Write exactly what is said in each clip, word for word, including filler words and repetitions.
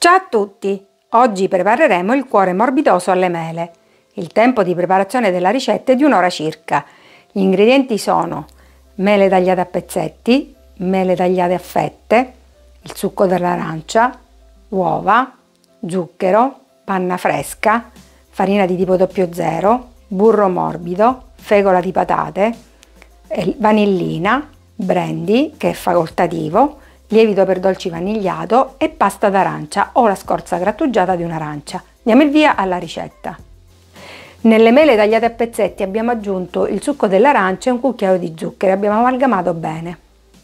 Ciao a tutti! Oggi prepareremo il cuore morbidoso alle mele. Il tempo di preparazione della ricetta è di un'ora circa. Gli ingredienti sono mele tagliate a pezzetti, mele tagliate a fette, il succo dell'arancia, uova, zucchero, panna fresca, farina di tipo zero zero, burro morbido, fecola di patate, vanillina, brandy che è facoltativo, lievito per dolci vanigliato e pasta d'arancia o la scorza grattugiata di un'arancia. Diamo il via alla ricetta. Nelle mele tagliate a pezzetti abbiamo aggiunto il succo dell'arancia e un cucchiaio di zucchero e abbiamo amalgamato bene.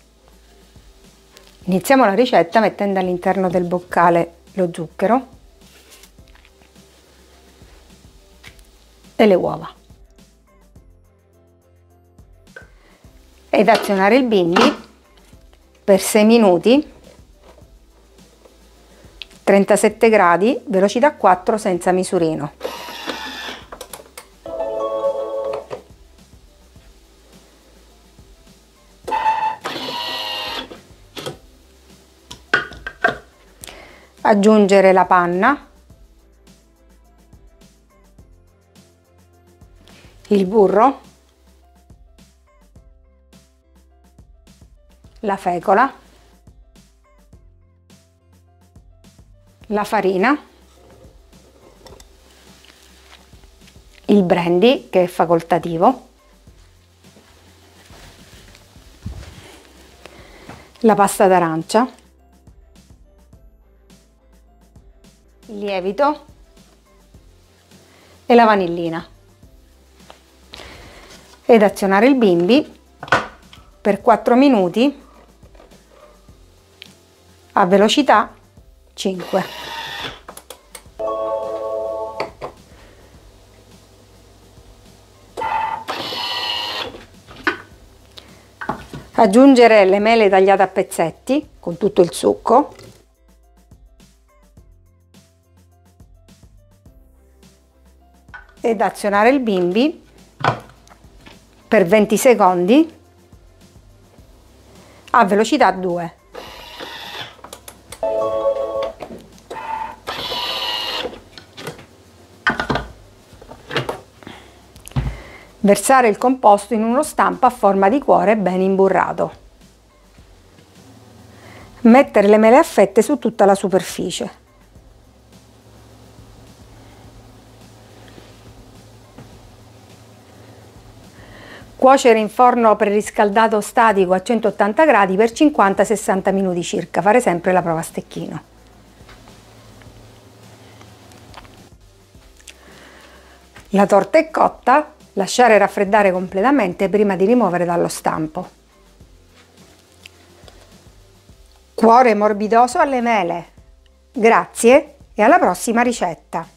Iniziamo la ricetta mettendo all'interno del boccale lo zucchero e le uova ed azionare il bimbi per sei minuti, trentasette gradi, velocità quattro senza misurino. Aggiungere la panna, il burro, la fecola, la farina, il brandy che è facoltativo, la pasta d'arancia, il lievito e la vanillina ed azionare il bimbi per quattro minuti a velocità cinque. Aggiungere le mele tagliate a pezzetti con tutto il succo ed azionare il bimbi per venti secondi a velocità due. Versare il composto in uno stampo a forma di cuore ben imburrato. Mettere le mele a fette su tutta la superficie. Cuocere in forno preriscaldato statico a centottanta gradi per cinquanta sessanta minuti circa. Fare sempre la prova a stecchino. La torta è cotta. Lasciare raffreddare completamente prima di rimuovere dallo stampo. Cuore morbidoso alle mele. Grazie e alla prossima ricetta!